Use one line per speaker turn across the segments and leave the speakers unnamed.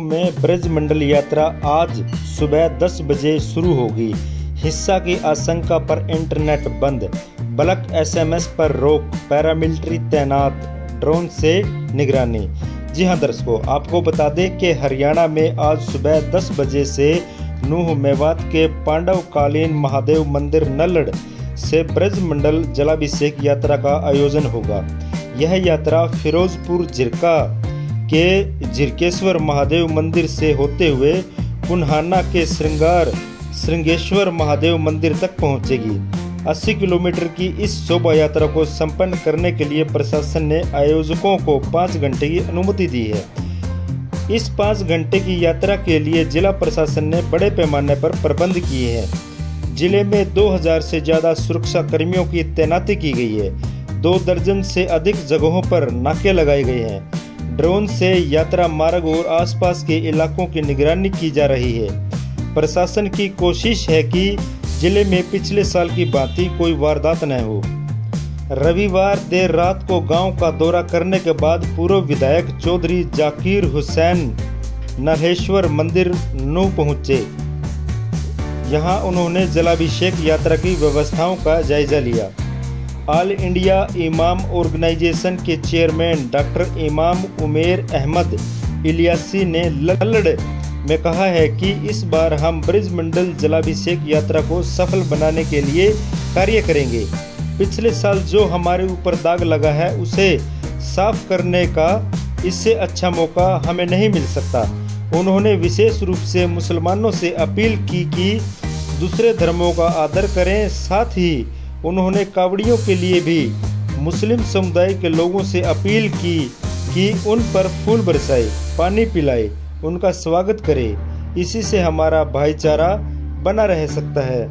में ब्रजमंडल यात्रा आज सुबह 10 बजे शुरू होगी। हिंसा की आशंका पर इंटरनेट बंद, ब्लॉक एसएमएस पर रोक, पैरामिलिट्री तैनात, ड्रोन से निगरानी। जी हां दर्शकों, आपको बता दें कि हरियाणा में आज सुबह 10 बजे से नूह मेवात के पांडवकालीन महादेव मंदिर नल्लड़ से ब्रजमंडल जलाभिषेक यात्रा का आयोजन होगा। यह यात्रा फिरोजपुर झिरका के झिरकेश्वर महादेव मंदिर से होते हुए पुन्हाना के श्रृंगेश्वर महादेव मंदिर तक पहुंचेगी। 80 किलोमीटर की इस शोभा यात्रा को संपन्न करने के लिए प्रशासन ने आयोजकों को 5 घंटे की अनुमति दी है। इस 5 घंटे की यात्रा के लिए जिला प्रशासन ने बड़े पैमाने पर प्रबंध किए हैं। जिले में 2000 से ज़्यादा सुरक्षा कर्मियों की तैनाती की गई है। 2 दर्जन से अधिक जगहों पर नाके लगाए गए हैं। ड्रोन से यात्रा मार्ग और आसपास के इलाकों की निगरानी की जा रही है। प्रशासन की कोशिश है कि जिले में पिछले साल की भांति कोई वारदात न हो। रविवार देर रात को गांव का दौरा करने के बाद पूर्व विधायक चौधरी जाकिर हुसैन नरहेश्वर मंदिर नूह पहुंचे। यहां उन्होंने जलाभिषेक यात्रा की व्यवस्थाओं का जायजा लिया। ऑल इंडिया इमाम ऑर्गेनाइजेशन के चेयरमैन डॉक्टर इमाम उमेर अहमद इलियासी ने नल्लड़ में कहा है कि इस बार हम ब्रजमंडल जलाभिषेक यात्रा को सफल बनाने के लिए कार्य करेंगे। पिछले साल जो हमारे ऊपर दाग लगा है उसे साफ करने का इससे अच्छा मौका हमें नहीं मिल सकता। उन्होंने विशेष रूप से मुसलमानों से अपील की कि दूसरे धर्मों का आदर करें। साथ ही उन्होंने कावड़ियों के लिए भी मुस्लिम समुदाय के लोगों से अपील की कि उन पर फूल बरसाए, पानी पिलाए, उनका स्वागत करें। इसी से हमारा भाईचारा बना रह सकता है।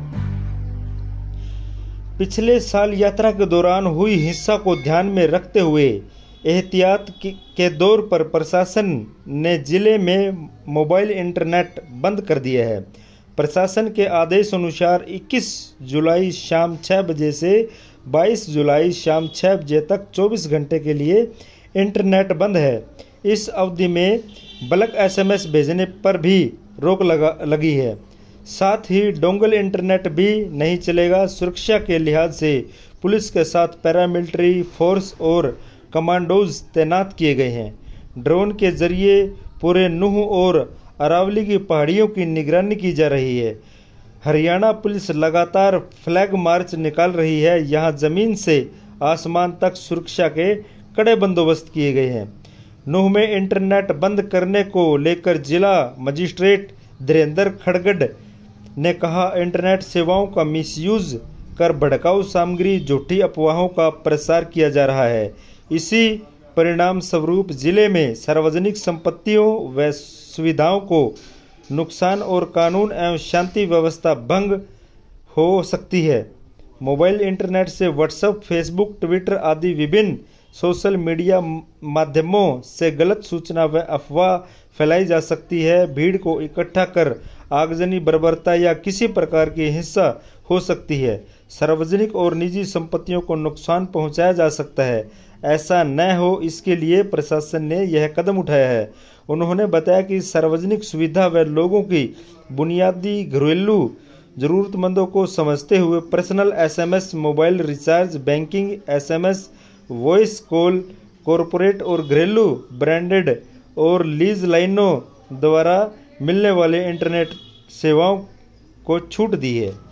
पिछले साल यात्रा के दौरान हुई हिंसा को ध्यान में रखते हुए एहतियात के दौर पर प्रशासन ने जिले में मोबाइल इंटरनेट बंद कर दिया है। प्रशासन के आदेश अनुसार 21 जुलाई शाम 6 बजे से 22 जुलाई शाम 6 बजे तक 24 घंटे के लिए इंटरनेट बंद है। इस अवधि में ब्लॉक एसएमएस भेजने पर भी रोक लगी है। साथ ही डोंगल इंटरनेट भी नहीं चलेगा। सुरक्षा के लिहाज से पुलिस के साथ पैरामिलिट्री फोर्स और कमांडोज तैनात किए गए हैं। ड्रोन के जरिए पूरे नूह और अरावली की पहाड़ियों की निगरानी की जा रही है। हरियाणा पुलिस लगातार फ्लैग मार्च निकाल रही है। यहाँ जमीन से आसमान तक सुरक्षा के कड़े बंदोबस्त किए गए हैं। नूह में इंटरनेट बंद करने को लेकर जिला मजिस्ट्रेट धीरेन्द्र खड़गड़ ने कहा, इंटरनेट सेवाओं का मिसयूज कर भड़काऊ सामग्री, झूठी अफवाहों का प्रसार किया जा रहा है। इसी परिणाम स्वरूप जिले में सार्वजनिक संपत्तियों व सुविधाओं को नुकसान और कानून एवं शांति व्यवस्था भंग हो सकती है। मोबाइल इंटरनेट से व्हाट्सएप, फेसबुक, ट्विटर आदि विभिन्न सोशल मीडिया माध्यमों से गलत सूचना व अफवाह फैलाई जा सकती है। भीड़ को इकट्ठा कर आगजनी, बर्बरता या किसी प्रकार की हिंसा हो सकती है। सार्वजनिक और निजी संपत्तियों को नुकसान पहुंचाया जा सकता है। ऐसा न हो, इसके लिए प्रशासन ने यह कदम उठाया है। उन्होंने बताया कि सार्वजनिक सुविधा व लोगों की बुनियादी घरेलू जरूरतमंदों को समझते हुए personal SMS, mobile recharge, banking SMS, voice call, corporate और घरेलू ब्रांडेड और लीज लाइनों द्वारा मिलने वाले इंटरनेट सेवाओं को छूट दी है।